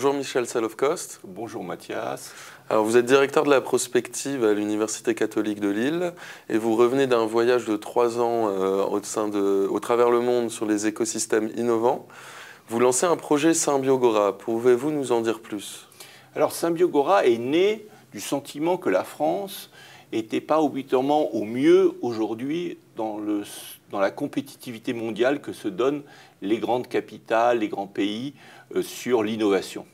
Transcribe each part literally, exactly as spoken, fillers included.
bonjour Michel Salofkost. Bonjour Mathias. Alors vous êtes directeur de la prospective à l'Université catholique de Lille et vous revenez d'un voyage de trois ans euh, au, sein de, au travers le monde sur les écosystèmes innovants. Vous lancez un projet Symbiogora. Pouvez-vous nous en dire plus? Alors Symbiogora est né du sentiment que la France n'était pas obligatoirement au mieux aujourd'hui dans, le, dans la compétitivité mondiale que se donnent les grandes capitales, les grands pays euh, sur l'innovation.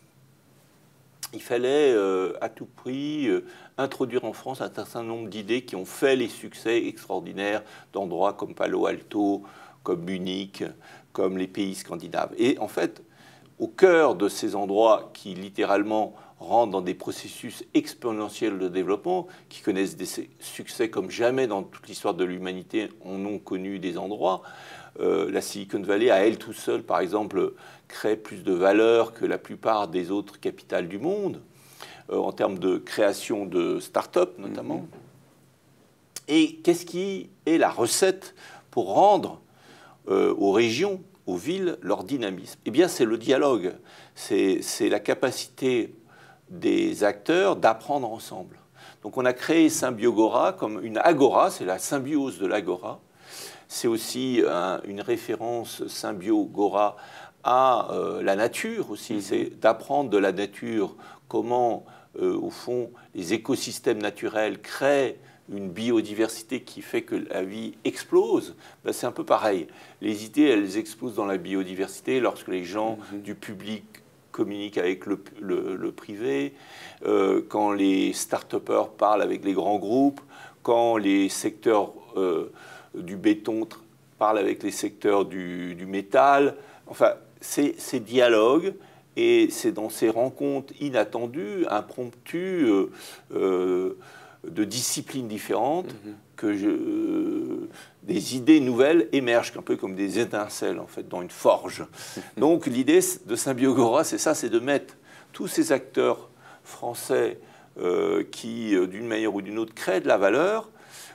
Il fallait euh, à tout prix euh, introduire en France un certain nombre d'idées qui ont fait les succès extraordinaires d'endroits comme Palo Alto, comme Munich, comme les pays scandinaves. Et en fait, au cœur de ces endroits qui littéralement rentrent dans des processus exponentiels de développement, qui connaissent des succès comme jamais dans toute l'histoire de l'humanité en ont connu des endroits, euh, la Silicon Valley, à elle tout seule, par exemple, crée plus de valeur que la plupart des autres capitales du monde, euh, en termes de création de start-up notamment. Mm-hmm. Et qu'est-ce qui est la recette pour rendre euh, aux régions, aux villes, leur dynamisme? Eh bien, c'est le dialogue, c'est la capacité des acteurs d'apprendre ensemble. Donc on a créé Symbiogora comme une agora, c'est la symbiose de l'agora. C'est aussi un, une référence Symbiogora à euh, la nature aussi, mm-hmm. C'est d'apprendre de la nature comment, euh, au fond, les écosystèmes naturels créent une biodiversité qui fait que la vie explose. Ben, c'est un peu pareil. Les idées, elles explosent dans la biodiversité lorsque les gens mm-hmm. du public communiquent avec le, le, le privé, euh, quand les start-upers parlent avec les grands groupes, quand les secteurs euh, du béton parlent avec les secteurs du, du métal. Enfin, c'est ces dialogues et c'est dans ces rencontres inattendues, impromptues, euh, euh, de disciplines différentes, mm-hmm. que je, euh, des idées nouvelles émergent, un peu comme des étincelles, en fait, dans une forge. Donc, l'idée de Symbiogora, c'est ça, c'est de mettre tous ces acteurs français euh, qui, euh, d'une manière ou d'une autre, créent de la valeur,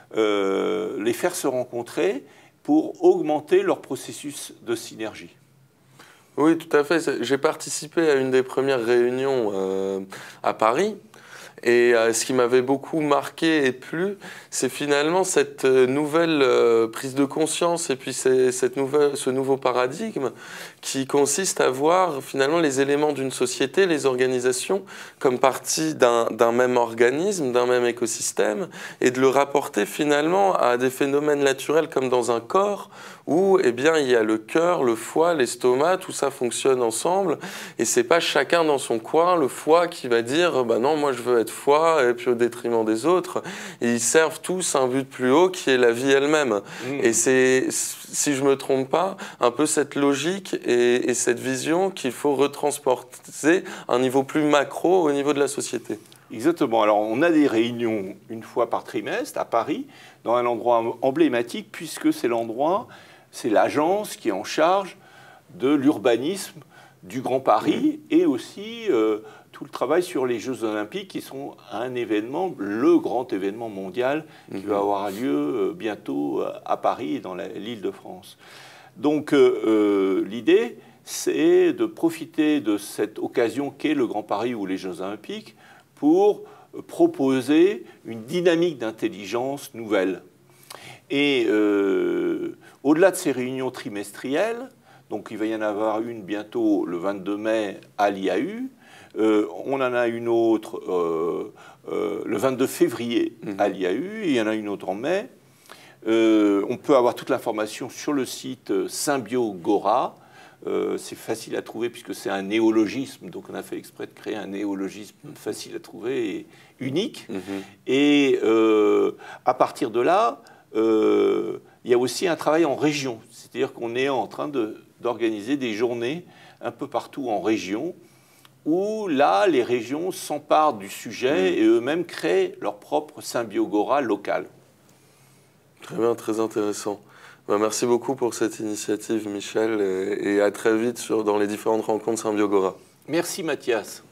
euh, les faire se rencontrer pour augmenter leur processus de synergie. Oui, tout à fait. J'ai participé à une des premières réunions euh, à Paris. Et euh, ce qui m'avait beaucoup marqué et plu, c'est finalement cette euh, nouvelle euh, prise de conscience et puis cette nouvelle, ce nouveau paradigme qui consiste à voir finalement les éléments d'une société, les organisations, comme partie d'un même organisme, d'un même écosystème, et de le rapporter finalement à des phénomènes naturels comme dans un corps où eh bien, il y a le cœur, le foie, l'estomac, tout ça fonctionne ensemble, et c'est pas chacun dans son coin, le foie qui va dire bah non, moi je veux être foie, et puis au détriment des autres. Et ils servent tous un but plus haut qui est la vie elle-même. Mmh. Et c'est, si je ne me trompe pas, un peu cette logique et, et cette vision qu'il faut retransporter à un niveau plus macro au niveau de la société. Exactement. Alors, on a des réunions une fois par trimestre à Paris, dans un endroit emblématique, puisque c'est l'endroit, c'est l'agence qui est en charge de l'urbanisme du Grand Paris mmh. et aussi euh, tout le travail sur les Jeux Olympiques qui sont un événement, le grand événement mondial qui mmh. va avoir lieu euh, bientôt à Paris et dans l'Île-de-France. Donc euh, euh, l'idée, c'est de profiter de cette occasion qu'est le Grand Paris ou les Jeux Olympiques pour proposer une dynamique d'intelligence nouvelle. Et euh, au-delà de ces réunions trimestrielles, donc il va y en avoir une bientôt le vingt-deux mai à l'I A U, euh, on en a une autre euh, euh, le vingt-deux février mmh. à l'I A U, et il y en a une autre en mai. Euh, on peut avoir toute l'information sur le site Symbiogora. Euh, c'est facile à trouver puisque c'est un néologisme, donc on a fait exprès de créer un néologisme facile à trouver et unique. Mmh. Et euh, à partir de là, euh, il y a aussi un travail en région, c'est-à-dire qu'on est en train d'organiser des journées un peu partout en région, où là, les régions s'emparent du sujet mmh. et eux-mêmes créent leur propre Symbiogora locale. Très bien, très intéressant. Merci beaucoup pour cette initiative, Michel, et à très vite sur, dans les différentes rencontres Symbiogora. Merci, Mathias.